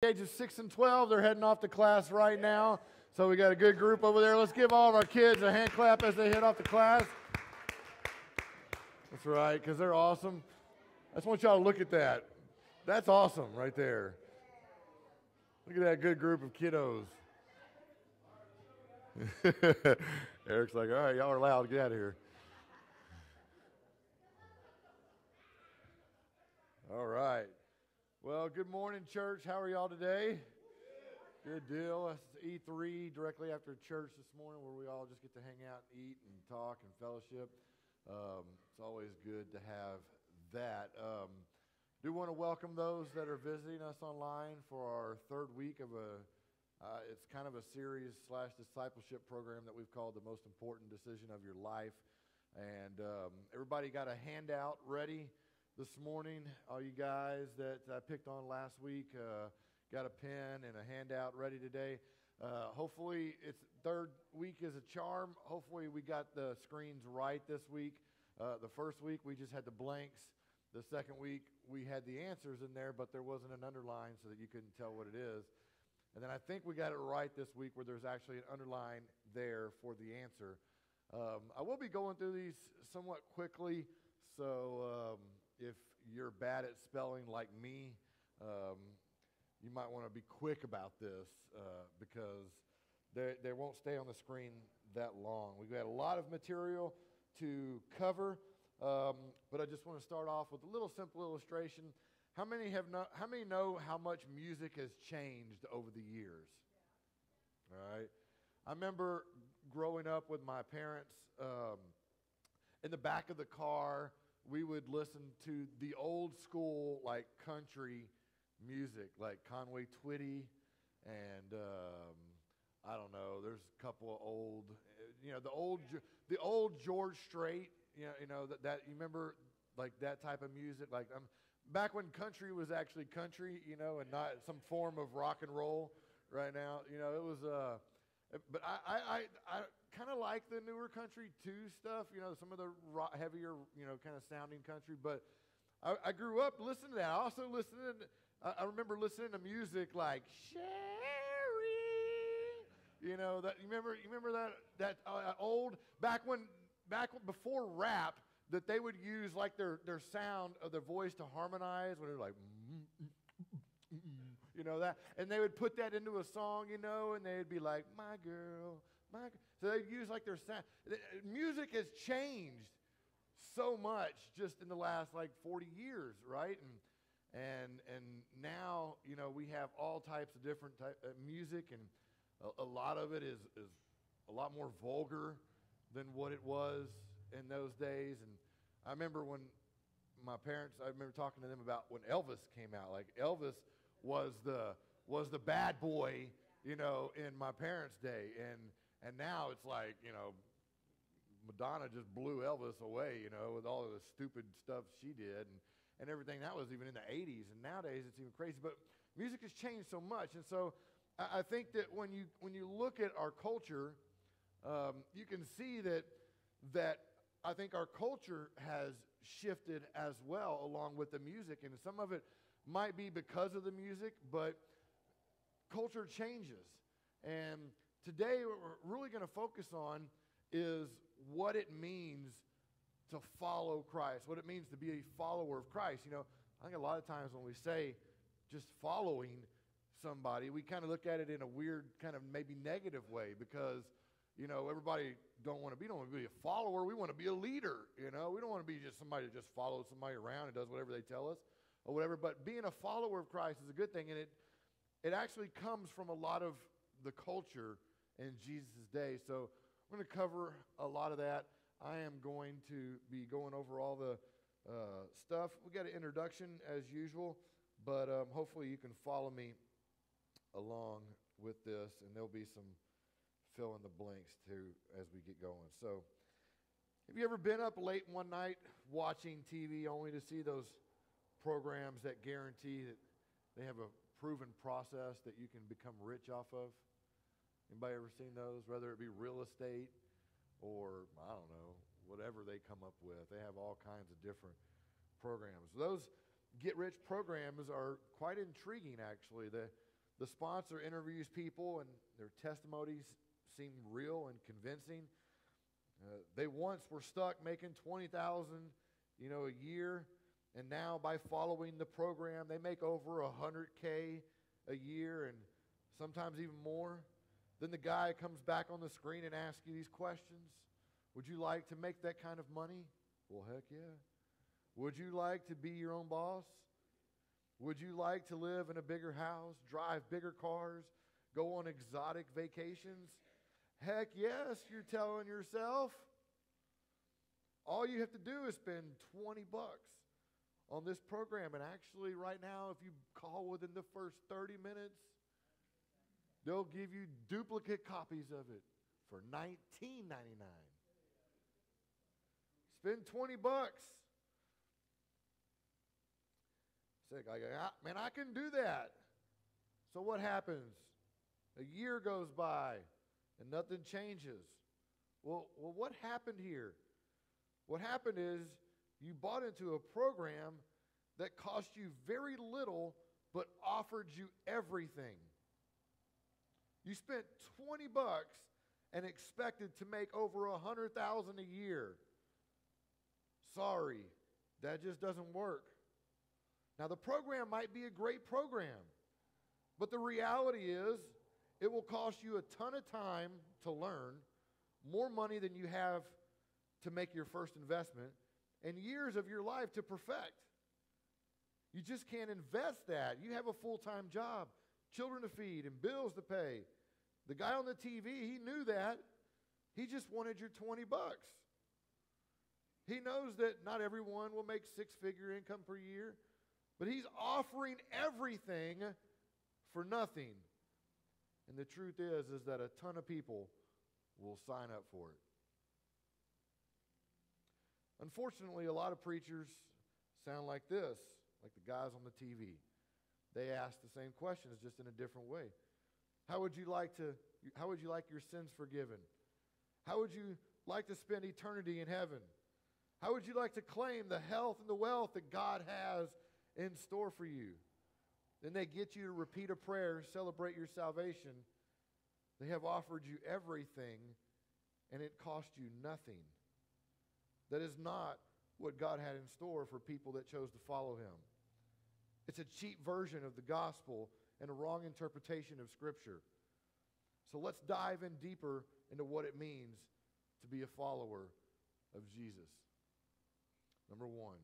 Ages 6 and 12, they're heading off to class right now. So we got a good group over there. Let's give all of our kids a hand clap as they head off to class. That's right, because they're awesome. I just want y'all to look at that. That's awesome right there. Look at that good group of kiddos. Eric's like, all right, y'all are loud. Get out of here. All right. Well, good morning, church. How are y'all today? Good deal. That's E3 directly after church this morning where we all just get to hang out and eat and talk and fellowship. It's always good to have that. Do want to welcome those that are visiting us online for our third week of it's kind of a series / discipleship program that we've called The Most Important Decision of Your Life. And everybody got a handout ready this morning. All you guys that I picked on last week got a pen and a handout ready today. Hopefully, it's third week is a charm. Hopefully, we got the screens right this week. The first week, we just had the blanks. The second week, we had the answers in there, but there wasn't an underline so that you couldn't tell what it is. And then I think we got it right this week where there's actually an underline there for the answer. I will be going through these somewhat quickly, so if you're bad at spelling like me, you might want to be quick about this because they won't stay on the screen that long. We've got a lot of material to cover, but I just want to start off with a little simple illustration. How many know how much music has changed over the years? All right. I remember growing up with my parents in the back of the car. We would listen to the old school, like country music, like Conway Twitty, and I don't know. There's a couple of old, the old George Strait. You know that you remember like that type of music, like back when country was actually country, and not some form of rock and roll. Right now, it was. But I kind of like the newer country too stuff, some of the heavier, kind of sounding country. But I grew up listening to that. I also I remember listening to music like Sherry. That you remember that old before rap that they would use like their sound of their voice to harmonize when they're like. That, and they would put that into a song, and they'd be like, my girl. So they'd use like their sound. Music has changed so much just in the last like 40 years, right? And now, we have all types of different music, and a lot of it is a lot more vulgar than what it was in those days. And I remember when I remember talking to them about when Elvis came out. Like Elvis was the bad boy, in my parents' day, and now it's like, Madonna just blew Elvis away, with all of the stupid stuff she did and everything. That was even in the 80s, and nowadays it's even crazy. But music has changed so much, and so I think that when you look at our culture, you can see that I think our culture has shifted as well along with the music, and some of it might be because of the music, but culture changes. And today what we're really going to focus on is what it means to follow Christ, what it means to be a follower of Christ. I think a lot of times when we say just following somebody, we kind of look at it in a weird kind of maybe negative way because, everybody don't want to be a follower. We want to be a leader, We don't want to be just somebody that just follows somebody around and does whatever they tell us. Or whatever, but being a follower of Christ is a good thing, and it actually comes from a lot of the culture in Jesus' day. So we're going to cover a lot of that. I am going to be going over all the stuff. We got an introduction as usual, but hopefully you can follow me along with this, and there'll be some fill in the blanks too as we get going. So have you ever been up late one night watching TV only to see those programs that guarantee that they have a proven process that you can become rich off of? Anybody ever seen those? Whether it be real estate or, I don't know, whatever they come up with. They have all kinds of different programs. Those get-rich programs are quite intriguing, actually. The sponsor interviews people, and their testimonies seem real and convincing. They once were stuck making $20,000, a year, and now by following the program, they make over $100K a year, and sometimes even more. Then the guy comes back on the screen and asks you these questions. Would you like to make that kind of money? Well, heck yeah. Would you like to be your own boss? Would you like to live in a bigger house, drive bigger cars, go on exotic vacations? Heck yes, you're telling yourself. All you have to do is spend $20 on this program. And actually, right now, if you call within the first 30 minutes, they'll give you duplicate copies of it for $19.99. Spend $20. Say, man, I can do that. So what happens? A year goes by and nothing changes. Well, what happened here? What happened is you bought into a program that cost you very little but offered you everything. You spent $20 and expected to make over $100,000 a year. Sorry, that just doesn't work. Now, the program might be a great program, but the reality is it will cost you a ton of time to learn, more money than you have to make your first investment, and years of your life to perfect. You just can't invest that. You have a full-time job, children to feed, and bills to pay. The guy on the TV, he knew that. He just wanted your $20. He knows that not everyone will make six-figure income per year, but he's offering everything for nothing. And the truth is that a ton of people will sign up for it. Unfortunately, a lot of preachers sound like this, like the guys on the TV. They ask the same questions just in a different way. How would you like your sins forgiven? How would you like to spend eternity in heaven? How would you like to claim the health and the wealth that God has in store for you? Then they get you to repeat a prayer, celebrate your salvation. They have offered you everything, and it cost you nothing. That is not what God had in store for people that chose to follow him. It's a cheap version of the gospel and a wrong interpretation of Scripture. So let's dive in deeper into what it means to be a follower of Jesus. Number one,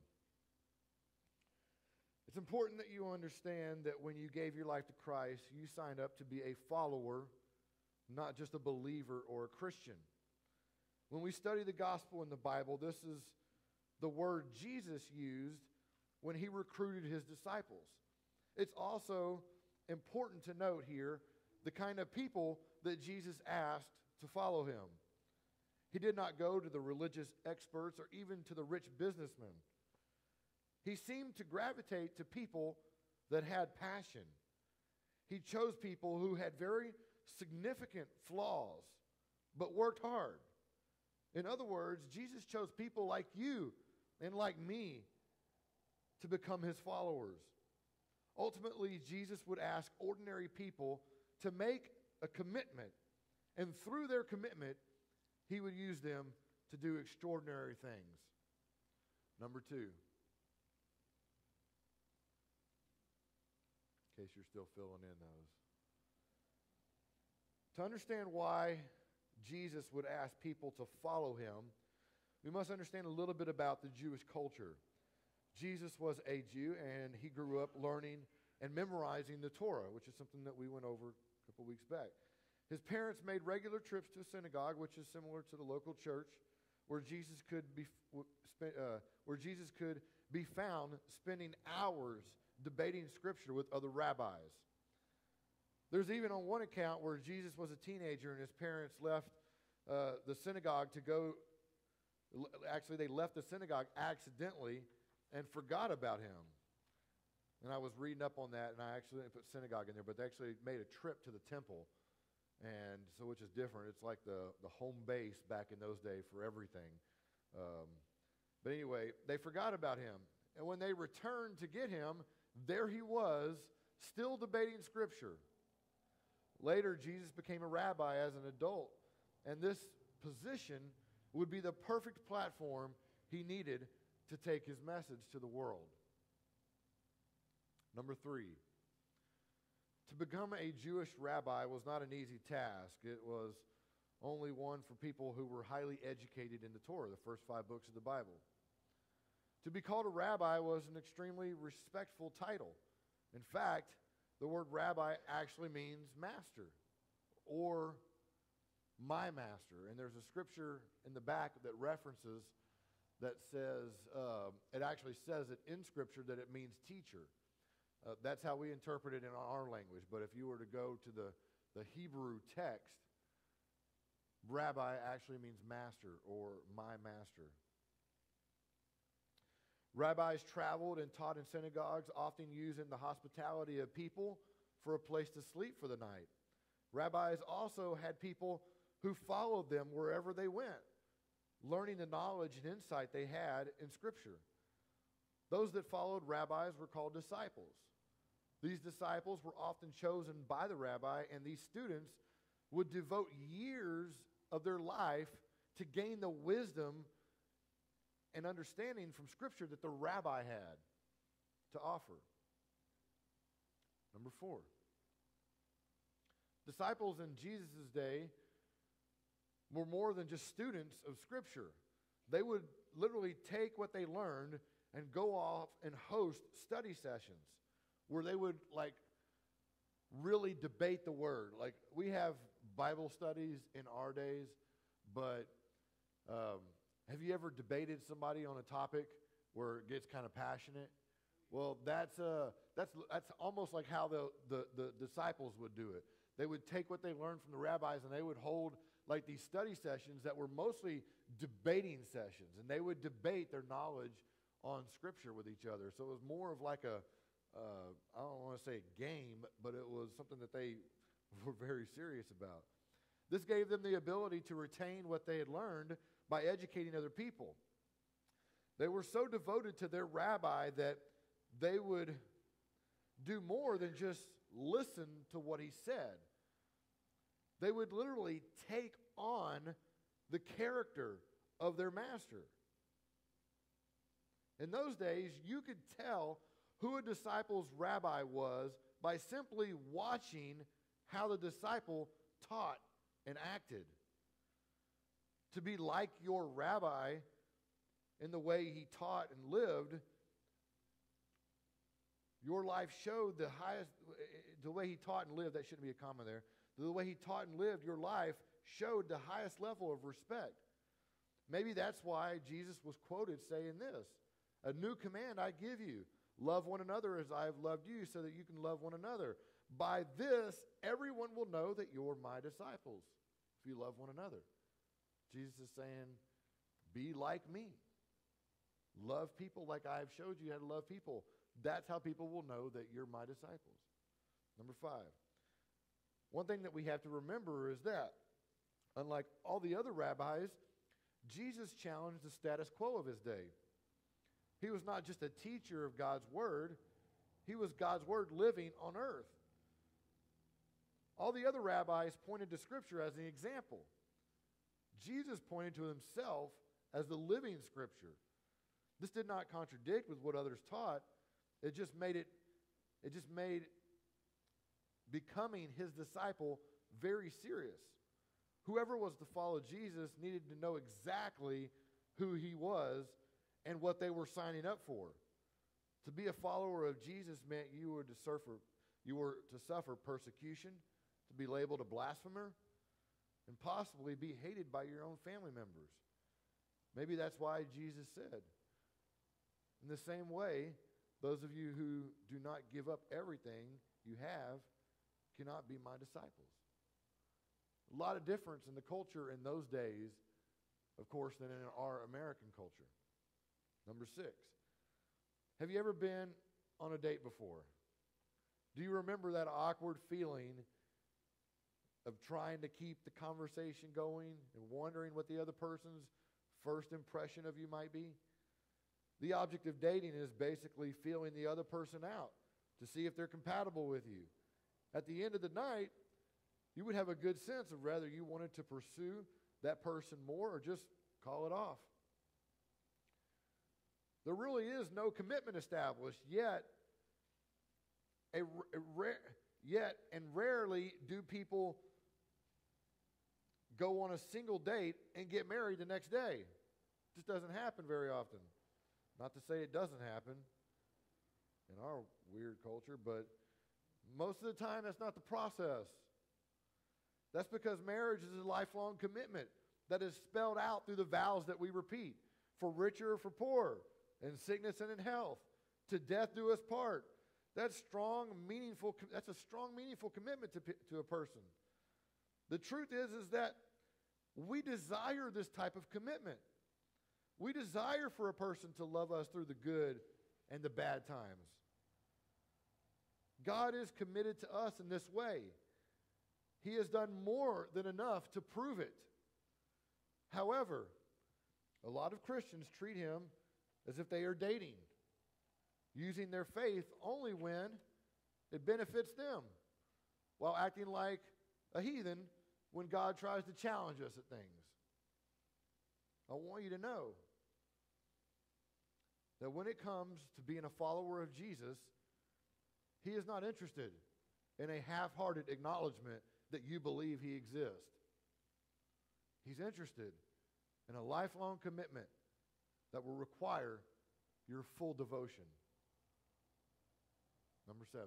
it's important that you understand that when you gave your life to Christ, you signed up to be a follower, not just a believer or a Christian. When we study the gospel in the Bible, this is the word Jesus used when he recruited his disciples. It's also important to note here the kind of people that Jesus asked to follow him. He did not go to the religious experts or even to the rich businessmen. He seemed to gravitate to people that had passion. He chose people who had very significant flaws, but worked hard. In other words, Jesus chose people like you and like me to become his followers. Ultimately, Jesus would ask ordinary people to make a commitment, and through their commitment, he would use them to do extraordinary things. Number two, in case you're still filling in those. To understand why Jesus would ask people to follow him, we must understand a little bit about the Jewish culture. Jesus was a Jew, and he grew up learning and memorizing the Torah, which is something that we went over a couple weeks back. His parents made regular trips to a synagogue, which is similar to the local church, where Jesus could be found spending hours debating Scripture with other rabbis. There's even on one account where Jesus was a teenager and his parents left the synagogue to go. Actually, they left the synagogue accidentally and forgot about him. And I was reading up on that, and I actually didn't put synagogue in there, but they actually made a trip to the temple, and so which is different. It's like the home base back in those days for everything. But anyway, they forgot about him. And when they returned to get him, there he was, still debating Scripture. Later, Jesus became a rabbi as an adult, and this position would be the perfect platform he needed to take his message to the world. Number 3, to become a Jewish rabbi was not an easy task. It was only one for people who were highly educated in the Torah, the first 5 books of the Bible. To be called a rabbi was an extremely respectful title. In fact, the word rabbi actually means master or my master. And there's a scripture in the back that references that says, it actually says it in scripture that it means teacher. That's how we interpret it in our language. But if you were to go to the Hebrew text, rabbi actually means master or my master. Rabbis traveled and taught in synagogues, often using the hospitality of people for a place to sleep for the night. Rabbis also had people who followed them wherever they went, learning the knowledge and insight they had in Scripture. Those that followed rabbis were called disciples. These disciples were often chosen by the rabbi, and these students would devote years of their life to gain the wisdom and understanding from Scripture that the rabbi had to offer. Number 4. Disciples in Jesus' day were more than just students of Scripture. They would literally take what they learned and go off and host study sessions where they would really debate the Word. Like, we have Bible studies in our days, but have you ever debated somebody on a topic where it gets kind of passionate? Well, that's almost like how the disciples would do it. They would take what they learned from the rabbis and they would hold like these study sessions that were mostly debating sessions, and they would debate their knowledge on Scripture with each other. So it was more of like I don't want to say a game, but it was something that they were very serious about. This gave them the ability to retain what they had learned by educating other people. They were so devoted to their rabbi that they would do more than just listen to what he said. They would literally take on the character of their master. In those days, you could tell who a disciple's rabbi was by simply watching how the disciple taught and acted. To be like your rabbi in the way he taught and lived, your life showed the way he taught and lived, that shouldn't be a comma there. The way he taught and lived, your life showed the highest level of respect. Maybe that's why Jesus was quoted saying this: "A new command I give you, love one another as I have loved you, so that you can love one another. By this, everyone will know that you're my disciples, if you love one another." Jesus is saying, be like me. Love people like I have showed you how to love people. That's how people will know that you're my disciples. Number 5. One thing that we have to remember is that, unlike all the other rabbis, Jesus challenged the status quo of his day. He was not just a teacher of God's Word. He was God's Word living on earth. All the other rabbis pointed to Scripture as an example. Jesus pointed to himself as the living Scripture. This did not contradict with what others taught. It just made becoming his disciple very serious. Whoever was to follow Jesus needed to know exactly who he was and what they were signing up for. To be a follower of Jesus meant you were to suffer persecution, to be labeled a blasphemer, and possibly be hated by your own family members. Maybe that's why Jesus said, in the same way, those of you who do not give up everything you have cannot be my disciples. A lot of difference in the culture in those days, of course, than in our American culture. Number 6. Have you ever been on a date before? Do you remember that awkward feeling of trying to keep the conversation going and wondering what the other person's first impression of you might be? The object of dating is basically feeling the other person out to see if they're compatible with you. At the end of the night, you would have a good sense of whether you wanted to pursue that person more or just call it off. There really is no commitment established, yet and rarely do people go on a single date and get married the next day. It just doesn't happen very often. Not to say it doesn't happen in our weird culture, but most of the time that's not the process. That's because marriage is a lifelong commitment that is spelled out through the vows that we repeat. For richer or for poor, in sickness and in health, to death do us part. That's a strong, meaningful commitment to a person. The truth is that we desire this type of commitment. We desire for a person to love us through the good and the bad times. God is committed to us in this way. He has done more than enough to prove it. However, a lot of Christians treat him as if they are dating, using their faith only when it benefits them, while acting like a heathen when God tries to challenge us at things. I want you to know that when it comes to being a follower of Jesus, he is not interested in a half-hearted acknowledgement that you believe he exists. He's interested in a lifelong commitment that will require your full devotion. Number 7.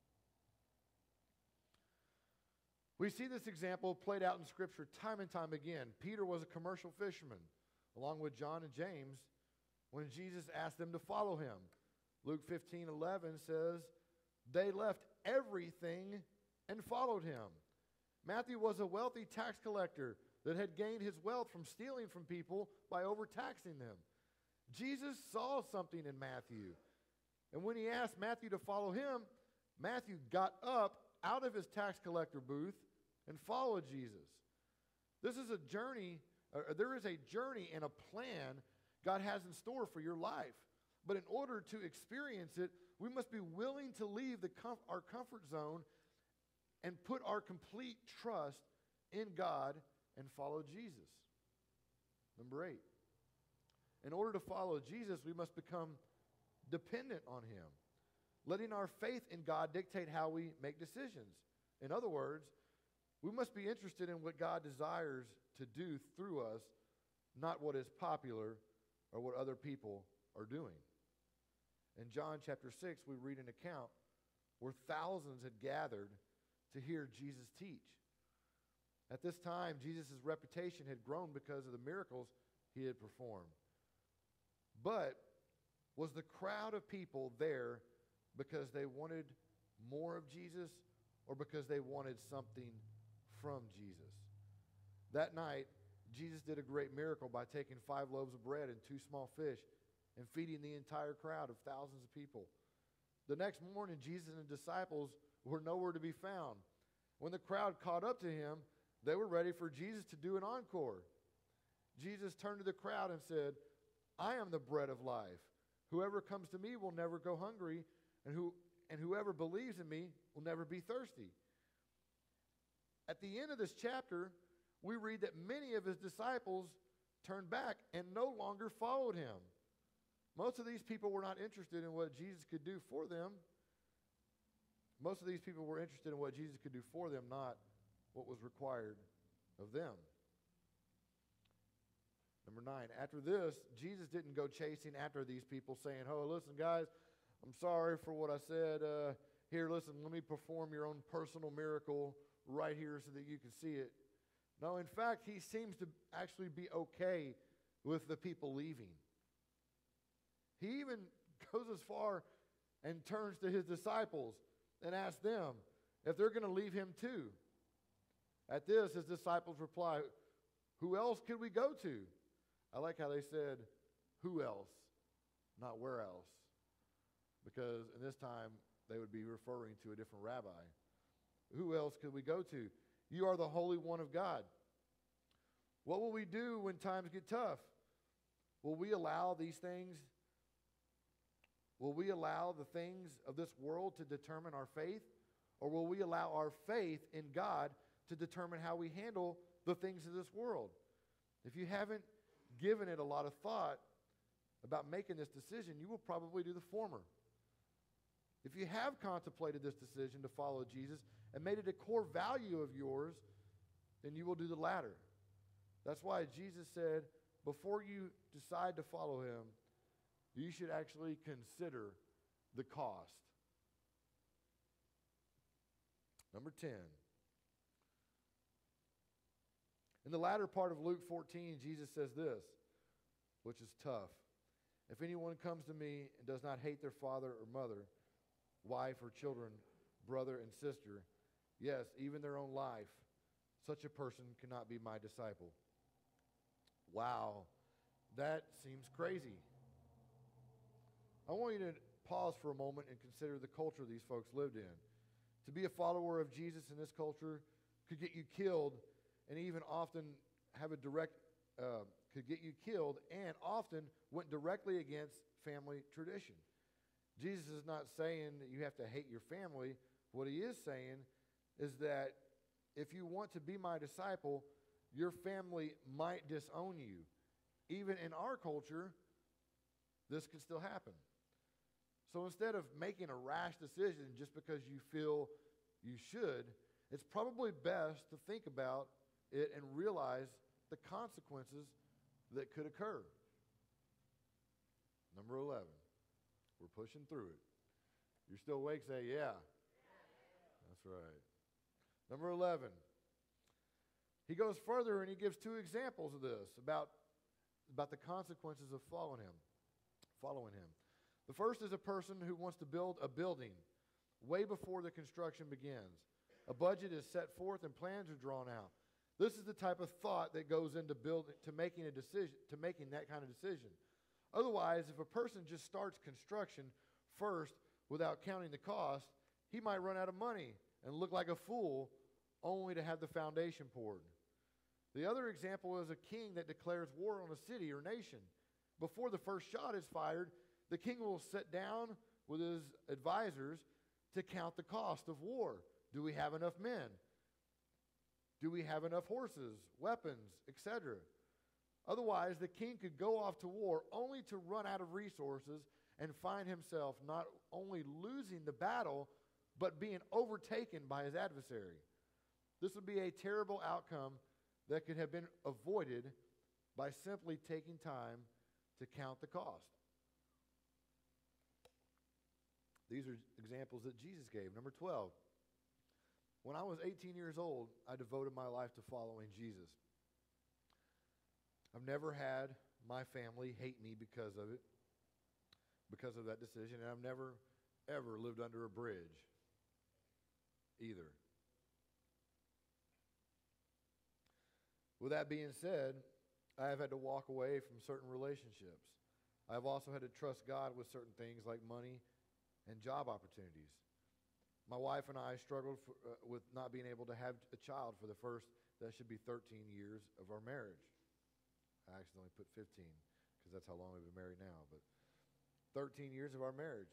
We see this example played out in Scripture time and time again. Peter was a commercial fisherman, along with John and James, when Jesus asked them to follow him. Luke 15:11 says, they left everything and followed him. Matthew was a wealthy tax collector that had gained his wealth from stealing from people by overtaxing them. Jesus saw something in Matthew. And when he asked Matthew to follow him, Matthew got up out of his tax collector booth and followed Jesus. This is a journey, there is a journey and a plan God has in store for your life. But in order to experience it, we must be willing to leave our comfort zone and put our complete trust in God and follow Jesus. Number 8. In order to follow Jesus, we must become dependent on him, letting our faith in God dictate how we make decisions. In other words, we must be interested in what God desires to do through us, not what is popular or what other people are doing. In John chapter 6, we read an account where thousands had gathered to hear Jesus teach. At this time, Jesus' reputation had grown because of the miracles he had performed. But was the crowd of people there because they wanted more of Jesus or because they wanted something from Jesus? That night, Jesus did a great miracle by taking 5 loaves of bread and 2 small fish and feeding the entire crowd of thousands of people. The next morning, Jesus and the disciples were nowhere to be found. When the crowd caught up to him, they were ready for Jesus to do an encore. Jesus turned to the crowd and said, I am the bread of life. Whoever comes to me will never go hungry, and whoever believes in me will never be thirsty. At the end of this chapter, we read that many of his disciples turned back and no longer followed him. Most of these people were not interested in what Jesus could do for them. Most of these people were interested in what Jesus could do for them, not what was required of them. Number 9, after this, Jesus didn't go chasing after these people saying, oh, listen, guys, I'm sorry for what I said. Here, listen, let me perform your own personal miracle right here so that you can see it. No, in fact, he seems to actually be okay with the people leaving. He even goes as far and turns to his disciples and asks them if they're going to leave him too. At this, his disciples reply, who else could we go to? I like how they said, who else, not where else. Because in this time, they would be referring to a different rabbi. Who else could we go to? You are the Holy One of God. What will we do when times get tough? Will we allow these things? Will we allow the things of this world to determine our faith? Or will we allow our faith in God to determine how we handle the things of this world. If you haven't given it a lot of thought about making this decision, you will probably do the former. If you have contemplated this decision to follow Jesus and made it a core value of yours, then you will do the latter. That's why Jesus said, before you decide to follow him, you should actually consider the cost. Number 10. In the latter part of Luke 14, Jesus says this, which is tough. If anyone comes to me and does not hate their father or mother, wife or children, brother and sister, yes, even their own life, such a person cannot be my disciple. Wow, that seems crazy. I want you to pause for a moment and consider the culture these folks lived in. To be a follower of Jesus in this culture could get you killed, and even often have a direct, could get you killed, and often went directly against family tradition. Jesus is not saying that you have to hate your family. What he is saying is that if you want to be my disciple, your family might disown you. Even in our culture, this can still happen. So instead of making a rash decision just because you feel you should, it's probably best to think about it and realize the consequences that could occur. Number 11. We're pushing through it. You're still awake? Say, yeah. That's right. Number 11. He goes further and he gives two examples of this, about the consequences of following him. The first is a person who wants to build a building way before the construction begins. A budget is set forth and plans are drawn out. This is the type of thought that goes into making that kind of decision. Otherwise, if a person just starts construction first without counting the cost, he might run out of money and look like a fool only to have the foundation poured. The other example is a king that declares war on a city or nation. Before the first shot is fired, the king will sit down with his advisors to count the cost of war. Do we have enough men? Do we have enough horses, weapons, etc.? Otherwise, the king could go off to war only to run out of resources and find himself not only losing the battle, but being overtaken by his adversary. This would be a terrible outcome that could have been avoided by simply taking time to count the cost. These are examples that Jesus gave. Number 12. When I was 18 years old, I devoted my life to following Jesus. I've never had my family hate me because of it, because of that decision, and I've never, ever lived under a bridge either. With that being said, I have had to walk away from certain relationships. I've also had to trust God with certain things like money and job opportunities. My wife and I struggled with not being able to have a child for the first, that should be 13 years of our marriage. I accidentally put 15 because that's how long we've been married now, but 13 years of our marriage.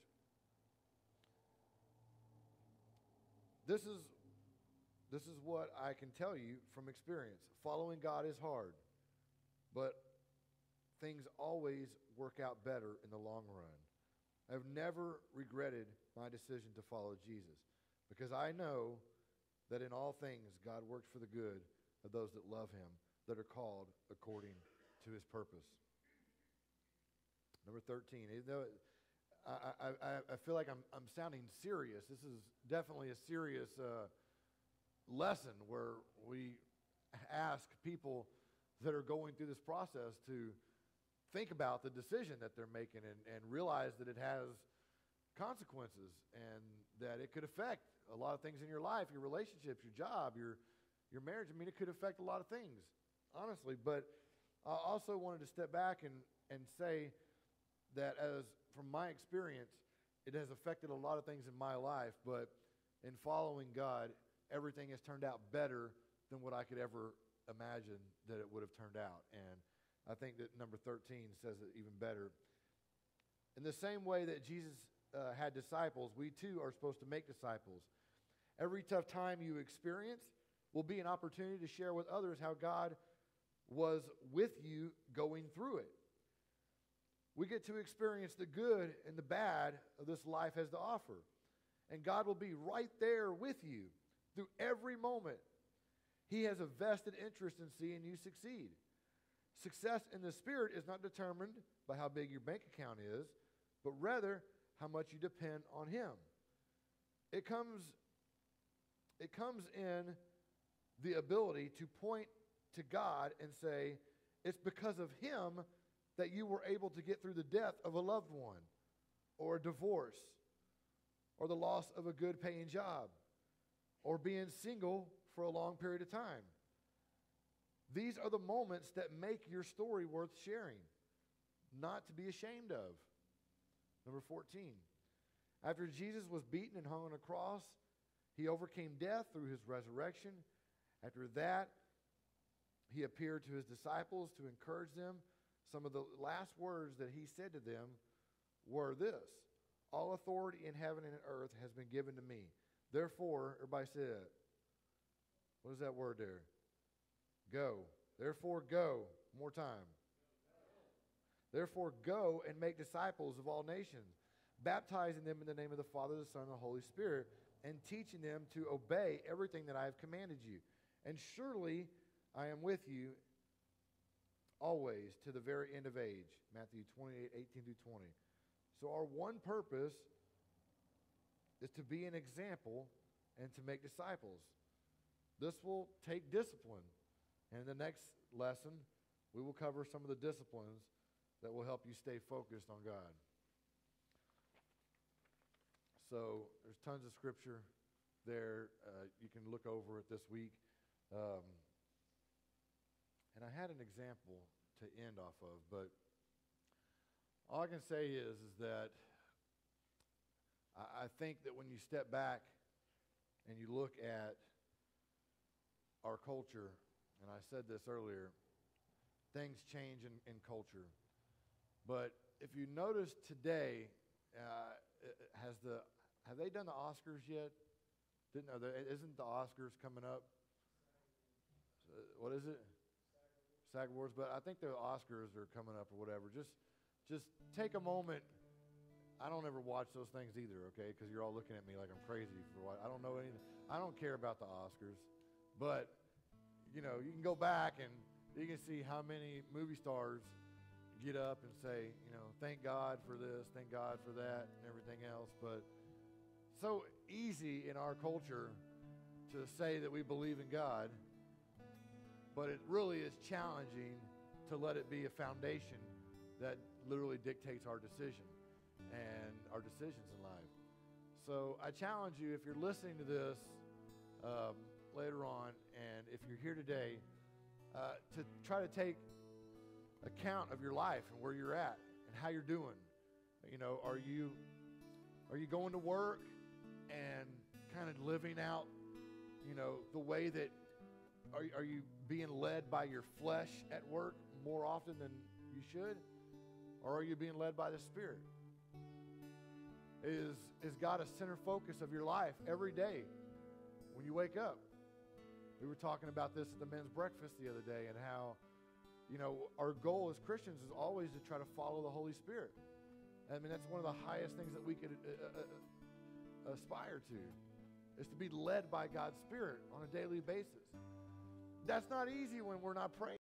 This is what I can tell you from experience. Following God is hard, but things always work out better in the long run. I've never regretted my decision to follow Jesus because I know that in all things God works for the good of those that love him, that are called according to his purpose. Number 13. I feel like I'm sounding serious. This is definitely a serious lesson where we ask people that are going through this process to think about the decision that they're making and realize that it has consequences and that it could affect a lot of things in your life, your relationships, your job, your marriage. I mean, it could affect a lot of things, honestly. But I also wanted to step back and say that from my experience, it has affected a lot of things in my life, but in following God, everything has turned out better than what I could ever imagine that it would have turned out. And I think that number 13 says it even better. In the same way that Jesus had disciples, we too are supposed to make disciples. Every tough time you experience will be an opportunity to share with others how God was with you going through it. We get to experience the good and the bad of this life has to offer. And God will be right there with you through every moment. He has a vested interest in seeing you succeed. Success in the Spirit is not determined by how big your bank account is, but rather how much you depend on Him. It comes in the ability to point to God and say, it's because of Him that you were able to get through the death of a loved one, or a divorce, or the loss of a good paying job, or being single for a long period of time. These are the moments that make your story worth sharing, not to be ashamed of. Number 14. After Jesus was beaten and hung on a cross, He overcame death through His resurrection. After that, He appeared to His disciples to encourage them. Some of the last words that He said to them were this: all authority in heaven and earth has been given to me. Therefore, everybody say it. What is that word there? Go. Therefore, go. One more time. Therefore, go and make disciples of all nations, baptizing them in the name of the Father, the Son, and the Holy Spirit, and teaching them to obey everything that I have commanded you. And surely I am with you always to the very end of age. Matthew 28:18-20. So our one purpose is to be an example and to make disciples. This will take discipline. And in the next lesson, we will cover some of the disciplines that will help you stay focused on God. So there's tons of scripture there. You can look over it this week. And I had an example to end off of, but all I can say is that I think that when you step back and you look at our culture, and I said this earlier, things change in culture. But if you notice today, have they done the Oscars yet? Isn't the Oscars coming up? What is it? SAG Awards. But I think the Oscars are coming up or whatever. Just take a moment. I don't ever watch those things either, okay? Because you're all looking at me like I'm crazy for what. I don't know anything. I don't care about the Oscars. But, you can go back and you can see how many movie stars get up and say, thank God for this, thank God for that, and everything else. But so easy in our culture to say that we believe in God, but it really is challenging to let it be a foundation that literally dictates our decision and our decisions in life. So I challenge you, if you're listening to this later on, and if you're here today, to try to take account of your life and where you're at and how you're doing. Are you going to work and kind of living out, the way that, are you being led by your flesh at work more often than you should? Or are you being led by the Spirit? Is God a center focus of your life every day when you wake up? We were talking about this at the men's breakfast the other day, and how, our goal as Christians is always to try to follow the Holy Spirit. I mean, that's one of the highest things that we could aspire to, is to be led by God's Spirit on a daily basis. That's not easy when we're not praying.